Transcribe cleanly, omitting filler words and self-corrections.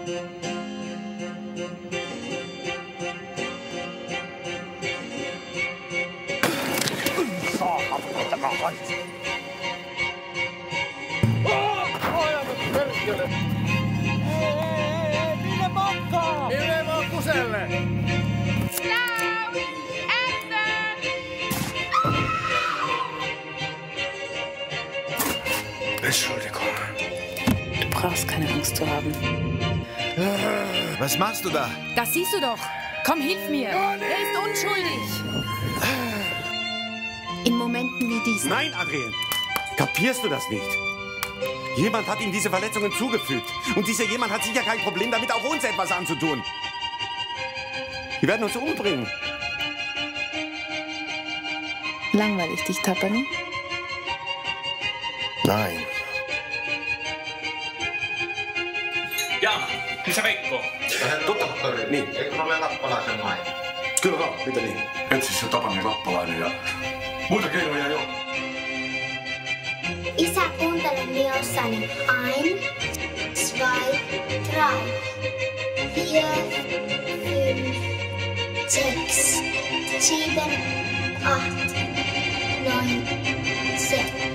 Minne makkaa? Minne Mokkuselle? Laut! Ende! Entschuldigung. Du brauchst keine Angst zu haben. Was machst du da? Das siehst du doch. Komm, hilf mir. Er ist unschuldig. In Momenten wie diesen. Nein, Adrien. Kapierst du das nicht? Jemand hat ihm diese Verletzungen zugefügt. Und dieser jemand hat sicher kein Problem damit, auch uns etwas anzutun. Die werden uns umbringen. Langweilig dich, Tapani? Nein. Ja, missä Veikko? Tohtori, niin. Eikö ole lappalaisen maine? Kyllä vaan, mitä niin? Etsi se Tapani lappalainen ja muita keinoja jo. Isä, kuuntele miossani. 1, 2, 3, 4, 5, 6, 7, 8, 9, 10.